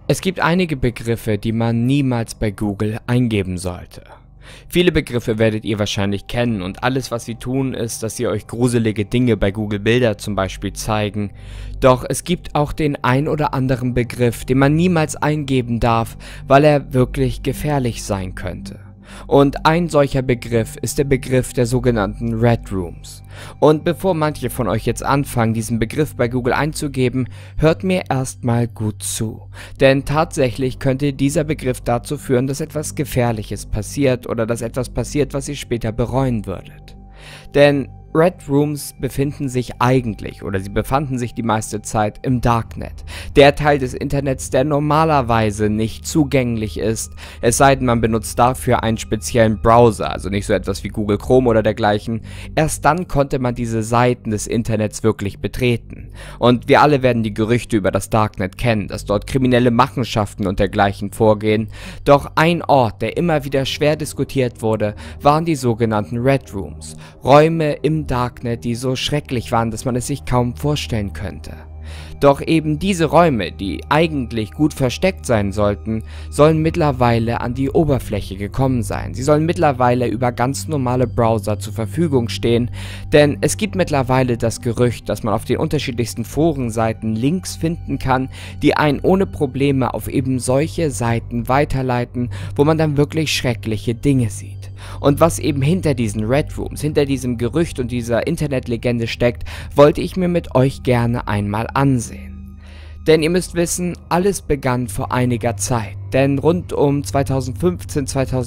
Es gibt einige Begriffe, die man niemals bei Google eingeben sollte. Viele Begriffe werdet ihr wahrscheinlich kennen und alles, was sie tun, ist, dass sie euch gruselige Dinge bei Google Bilder zum Beispiel zeigen. Doch es gibt auch den ein oder anderen Begriff, den man niemals eingeben darf, weil er wirklich gefährlich sein könnte. Und ein solcher Begriff ist der Begriff der sogenannten Red Rooms. Und bevor manche von euch jetzt anfangen, diesen Begriff bei Google einzugeben, hört mir erstmal gut zu. Denn tatsächlich könnte dieser Begriff dazu führen, dass etwas Gefährliches passiert oder dass etwas passiert, was ihr später bereuen würdet. Denn Red Rooms befinden sich eigentlich, oder sie befanden sich die meiste Zeit im Darknet. Der Teil des Internets, der normalerweise nicht zugänglich ist, es sei denn man benutzt dafür einen speziellen Browser, also nicht so etwas wie Google Chrome oder dergleichen. Erst dann konnte man diese Seiten des Internets wirklich betreten. Und wir alle werden die Gerüchte über das Darknet kennen, dass dort kriminelle Machenschaften und dergleichen vorgehen. Doch ein Ort, der immer wieder schwer diskutiert wurde, waren die sogenannten Red Rooms. Räume im Darknet, die so schrecklich waren, dass man es sich kaum vorstellen könnte. Doch eben diese Räume, die eigentlich gut versteckt sein sollten, sollen mittlerweile an die Oberfläche gekommen sein. Sie sollen mittlerweile über ganz normale Browser zur Verfügung stehen, denn es gibt mittlerweile das Gerücht, dass man auf den unterschiedlichsten Forenseiten Links finden kann, die einen ohne Probleme auf eben solche Seiten weiterleiten, wo man dann wirklich schreckliche Dinge sieht. Und was eben hinter diesen Red Rooms, hinter diesem Gerücht und dieser Internetlegende steckt, wollte ich mir mit euch gerne einmal ansehen. Denn ihr müsst wissen, alles begann vor einiger Zeit. Denn rund um 2015,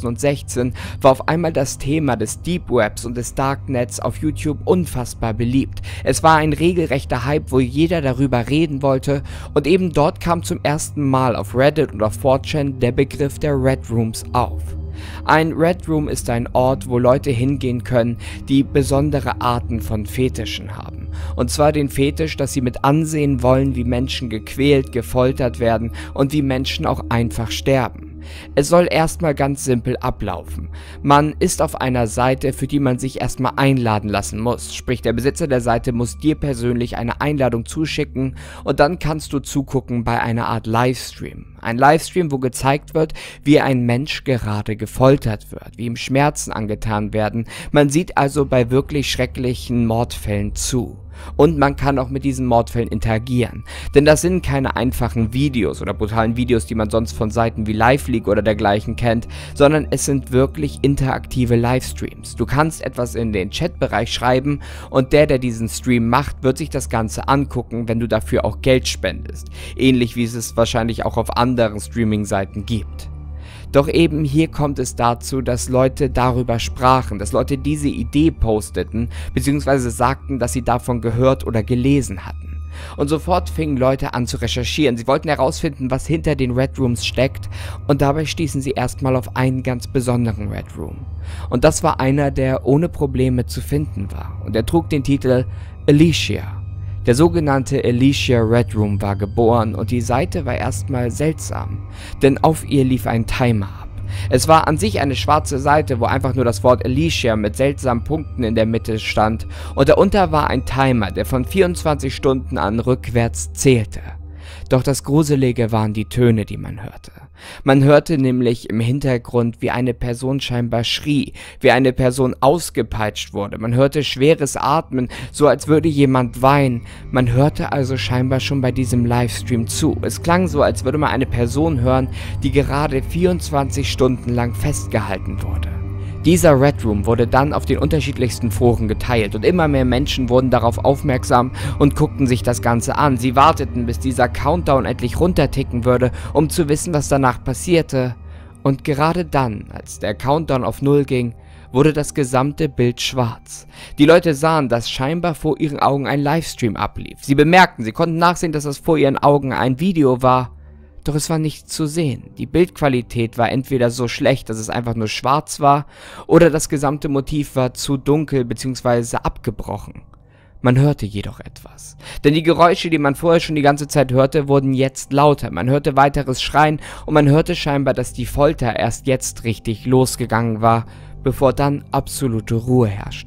2016 war auf einmal das Thema des Deep Webs und des Darknets auf YouTube unfassbar beliebt. Es war ein regelrechter Hype, wo jeder darüber reden wollte, und eben dort kam zum ersten Mal auf Reddit und auf 4chan der Begriff der Red Rooms auf. Ein Red Room ist ein Ort, wo Leute hingehen können, die besondere Arten von Fetischen haben. Und zwar den Fetisch, dass sie mit ansehen wollen, wie Menschen gequält, gefoltert werden und wie Menschen auch einfach sterben. Es soll erstmal ganz simpel ablaufen. Man ist auf einer Seite, für die man sich erstmal einladen lassen muss. Sprich, der Besitzer der Seite muss dir persönlich eine Einladung zuschicken und dann kannst du zugucken bei einer Art Livestream. Ein Livestream, wo gezeigt wird, wie ein Mensch gerade gefoltert wird, wie ihm Schmerzen angetan werden. Man sieht also bei wirklich schrecklichen Mordfällen zu. Und man kann auch mit diesen Mordfällen interagieren. Denn das sind keine einfachen Videos oder brutalen Videos, die man sonst von Seiten wie LiveLeak oder dergleichen kennt, sondern es sind wirklich interaktive Livestreams. Du kannst etwas in den Chatbereich schreiben und der diesen Stream macht, wird sich das Ganze angucken, wenn du dafür auch Geld spendest. Ähnlich wie es wahrscheinlich auch auf anderen Streaming-Seiten gibt. Doch eben hier kommt es dazu, dass Leute darüber sprachen, dass Leute diese Idee posteten, beziehungsweise sagten, dass sie davon gehört oder gelesen hatten. Und sofort fingen Leute an zu recherchieren. Sie wollten herausfinden, was hinter den Red Rooms steckt, und dabei stießen sie erstmal auf einen ganz besonderen Red Room. Und das war einer, der ohne Probleme zu finden war. Und er trug den Titel Alicia. Der sogenannte Alicia Red Room war geboren und die Seite war erstmal seltsam, denn auf ihr lief ein Timer ab. Es war an sich eine schwarze Seite, wo einfach nur das Wort Alicia mit seltsamen Punkten in der Mitte stand, und darunter war ein Timer, der von 24 Stunden an rückwärts zählte. Doch das Gruselige waren die Töne, die man hörte. Man hörte nämlich im Hintergrund, wie eine Person scheinbar schrie, wie eine Person ausgepeitscht wurde. Man hörte schweres Atmen, so als würde jemand weinen. Man hörte also scheinbar schon bei diesem Livestream zu. Es klang so, als würde man eine Person hören, die gerade 24 Stunden lang festgehalten wurde. Dieser Red Room wurde dann auf den unterschiedlichsten Foren geteilt und immer mehr Menschen wurden darauf aufmerksam und guckten sich das Ganze an. Sie warteten, bis dieser Countdown endlich runterticken würde, um zu wissen, was danach passierte. Und gerade dann, als der Countdown auf 0 ging, wurde das gesamte Bild schwarz. Die Leute sahen, dass scheinbar vor ihren Augen ein Livestream ablief. Sie bemerkten, sie konnten nachsehen, dass das vor ihren Augen ein Video war. Doch es war nichts zu sehen. Die Bildqualität war entweder so schlecht, dass es einfach nur schwarz war, oder das gesamte Motiv war zu dunkel bzw. abgebrochen. Man hörte jedoch etwas. Denn die Geräusche, die man vorher schon die ganze Zeit hörte, wurden jetzt lauter. Man hörte weiteres Schreien und man hörte scheinbar, dass die Folter erst jetzt richtig losgegangen war, bevor dann absolute Ruhe herrschte.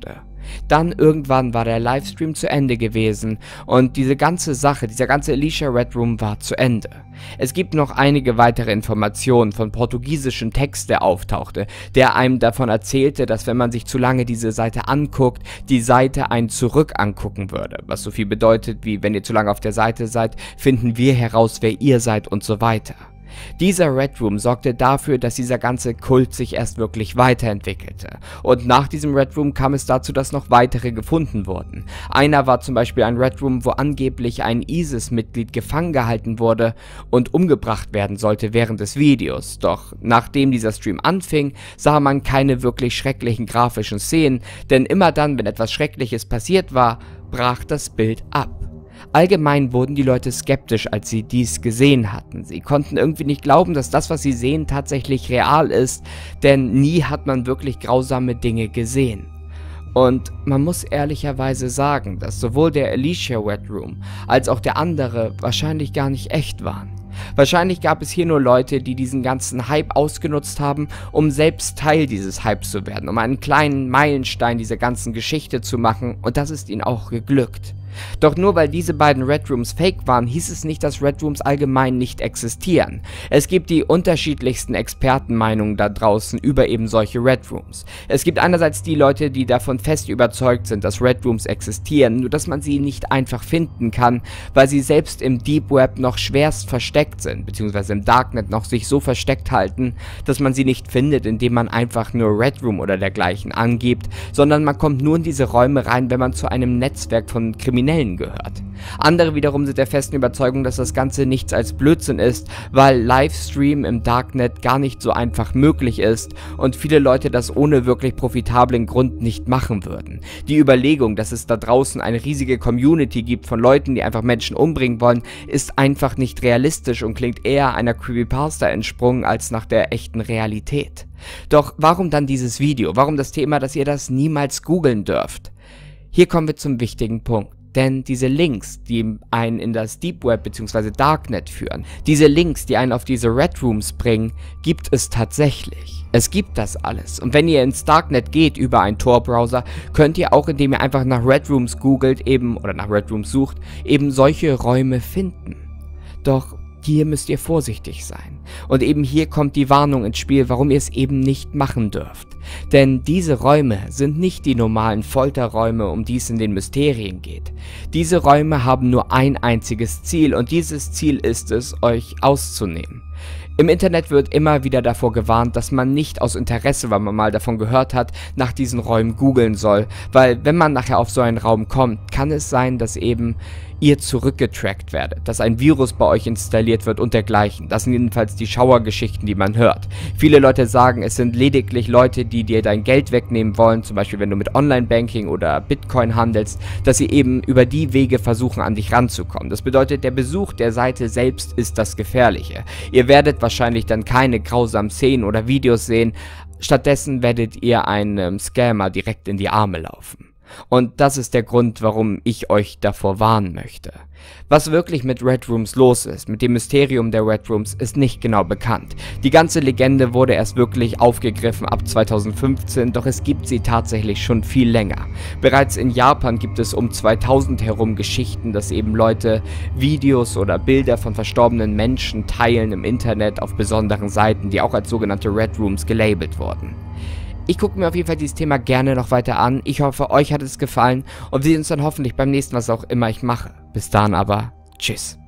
Dann irgendwann war der Livestream zu Ende gewesen und diese ganze Sache, dieser ganze Alicia Red Room war zu Ende. Es gibt noch einige weitere Informationen von portugiesischen Text, der auftauchte, der einem davon erzählte, dass wenn man sich zu lange diese Seite anguckt, die Seite einen zurück angucken würde, was so viel bedeutet wie, wenn ihr zu lange auf der Seite seid, finden wir heraus, wer ihr seid und so weiter. Dieser Red Room sorgte dafür, dass dieser ganze Kult sich erst wirklich weiterentwickelte. Und nach diesem Red Room kam es dazu, dass noch weitere gefunden wurden. Einer war zum Beispiel ein Red Room, wo angeblich ein ISIS-Mitglied gefangen gehalten wurde und umgebracht werden sollte während des Videos. Doch nachdem dieser Stream anfing, sah man keine wirklich schrecklichen grafischen Szenen, denn immer dann, wenn etwas Schreckliches passiert war, brach das Bild ab. Allgemein wurden die Leute skeptisch, als sie dies gesehen hatten. Sie konnten irgendwie nicht glauben, dass das, was sie sehen, tatsächlich real ist, denn nie hat man wirklich grausame Dinge gesehen. Und man muss ehrlicherweise sagen, dass sowohl der Alicia Red Room als auch der andere wahrscheinlich gar nicht echt waren. Wahrscheinlich gab es hier nur Leute, die diesen ganzen Hype ausgenutzt haben, um selbst Teil dieses Hypes zu werden, um einen kleinen Meilenstein dieser ganzen Geschichte zu machen, und das ist ihnen auch geglückt. Doch nur weil diese beiden Red Rooms fake waren, hieß es nicht, dass Red Rooms allgemein nicht existieren. Es gibt die unterschiedlichsten Expertenmeinungen da draußen über eben solche Red Rooms. Es gibt einerseits die Leute, die davon fest überzeugt sind, dass Red Rooms existieren, nur dass man sie nicht einfach finden kann, weil sie selbst im Deep Web noch schwerst versteckt sind, beziehungsweise im Darknet noch sich so versteckt halten, dass man sie nicht findet, indem man einfach nur Red Room oder dergleichen angibt, sondern man kommt nur in diese Räume rein, wenn man zu einem Netzwerk von Kriminellen gehört. Andere wiederum sind der festen Überzeugung, dass das Ganze nichts als Blödsinn ist, weil Livestream im Darknet gar nicht so einfach möglich ist und viele Leute das ohne wirklich profitablen Grund nicht machen würden. Die Überlegung, dass es da draußen eine riesige Community gibt von Leuten, die einfach Menschen umbringen wollen, ist einfach nicht realistisch und klingt eher einer Creepypasta entsprungen als nach der echten Realität. Doch warum dann dieses Video? Warum das Thema, dass ihr das niemals googeln dürft? Hier kommen wir zum wichtigen Punkt. Denn diese Links, die einen in das Deep Web bzw. Darknet führen, diese Links, die einen auf diese Red Rooms bringen, gibt es tatsächlich. Es gibt das alles. Und wenn ihr ins Darknet geht über einen Tor-Browser, könnt ihr auch, indem ihr einfach nach Red Rooms googelt oder nach Red Rooms sucht, eben solche Räume finden. Doch hier müsst ihr vorsichtig sein. Und eben hier kommt die Warnung ins Spiel, warum ihr es eben nicht machen dürft. Denn diese Räume sind nicht die normalen Folterräume, um die es in den Mysterien geht. Diese Räume haben nur ein einziges Ziel und dieses Ziel ist es, euch auszunehmen. Im Internet wird immer wieder davor gewarnt, dass man nicht aus Interesse, weil man mal davon gehört hat, nach diesen Räumen googeln soll, weil wenn man nachher auf so einen Raum kommt, kann es sein, dass eben ihr zurückgetrackt werdet, dass ein Virus bei euch installiert wird und dergleichen. Das sind jedenfalls die Schauergeschichten, die man hört. Viele Leute sagen, es sind lediglich Leute, die dir dein Geld wegnehmen wollen, zum Beispiel wenn du mit Online-Banking oder Bitcoin handelst, dass sie eben über die Wege versuchen, an dich ranzukommen. Das bedeutet, der Besuch der Seite selbst ist das Gefährliche. Ihr werdet wahrscheinlich dann keine grausamen Szenen oder Videos sehen, stattdessen werdet ihr einem Scammer direkt in die Arme laufen. Und das ist der Grund, warum ich euch davor warnen möchte. Was wirklich mit Red Rooms los ist, mit dem Mysterium der Red Rooms, ist nicht genau bekannt. Die ganze Legende wurde erst wirklich aufgegriffen ab 2015, doch es gibt sie tatsächlich schon viel länger. Bereits in Japan gibt es um 2000 herum Geschichten, dass eben Leute Videos oder Bilder von verstorbenen Menschen teilen im Internet auf besonderen Seiten, die auch als sogenannte Red Rooms gelabelt wurden. Ich gucke mir auf jeden Fall dieses Thema gerne noch weiter an. Ich hoffe, euch hat es gefallen und wir sehen uns dann hoffentlich beim nächsten, was auch immer ich mache. Bis dahin aber, tschüss.